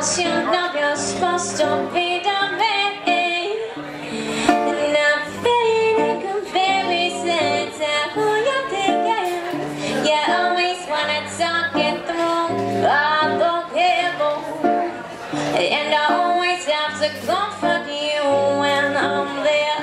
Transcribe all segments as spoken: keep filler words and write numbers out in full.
you know you're supposed to be the man, and I'm feeling a comparison to who you're thinking. You always wanna talk it through, I don't care, and I always have to comfort you when I'm there.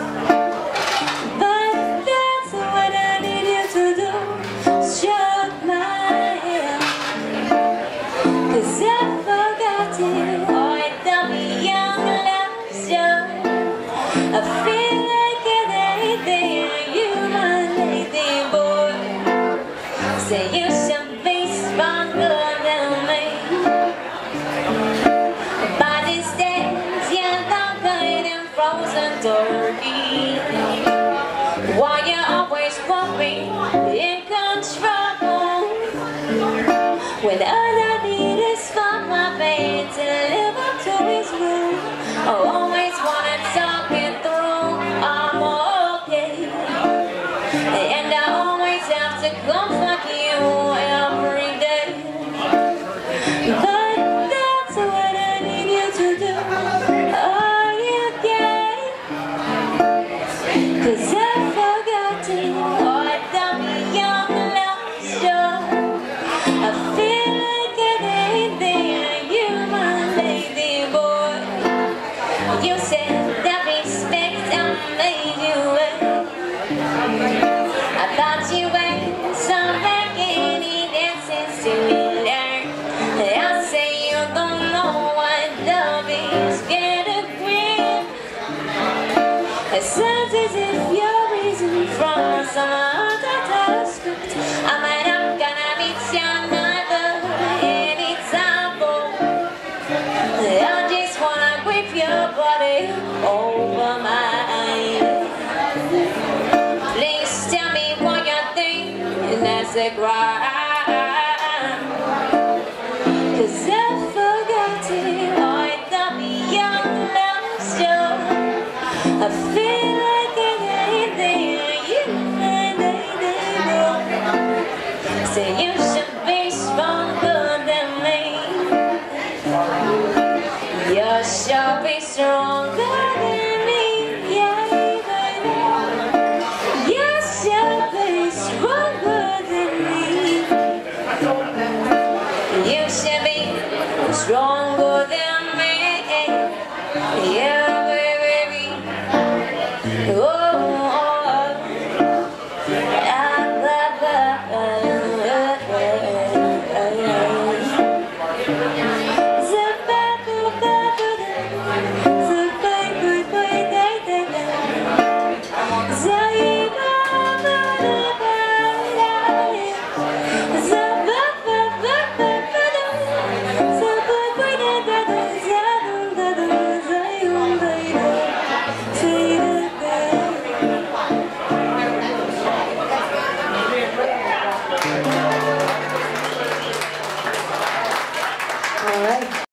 But that's what I need you to do, stroke my hair, 'cause I forgot it. Oh, tell me young love show. I feel like it ain't there, you my lady boy. Say you should be stronger than me. By these days, you're longer than frozen turkey. Why you always worry, in control, when all I need is for my baby to live up to his rule. I always wanna talk it through, I'm okay, and I always have to comfort you every day. But that's what I need you to do. Are you gay? 'Cause I forgot to, oh, tell me young love show. I feel like it ain't there, you my lady boy. You said that respect I made you wait. I thought you were some beginning dances to learn. I say you don't know what love is, get a grip. It sounds as if you're reason from some other script. I'm not gonna meet you another anytime, boy. I just wanna grip your body over mine. Please tell me what you think, and that's a crime. 'Cause I forgot it, oh, tell me young love show. I feel like it ain't there, you my lady boy. Say you